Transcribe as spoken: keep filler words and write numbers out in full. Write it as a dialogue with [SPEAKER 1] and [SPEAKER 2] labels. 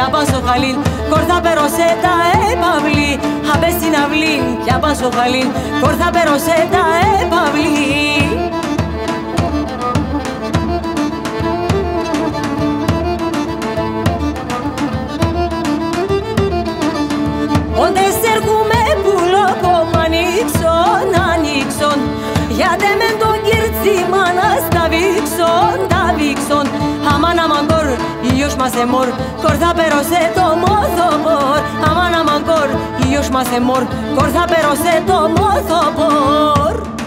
[SPEAKER 1] απάσω χαλίν, κορδά περώσε τα έπαυλη. Απέ στην αυλή κι απάσω χαλίν, κορδά περώσε τα έπαυλη. Όντες έρχομαι πουλοκόμ ανοίξον, ανοίξον, γιατί μεν τον κύρτσι μάνας τα βήξον, τα βήξον. Αμάν αμάν κορ, ήλιος μας εμόρ, κορδά περώσε το μόθοπορ. Αμάν αμάν κορ, ήλιος μας εμόρ, κορδά περώσε το μόθοπορ.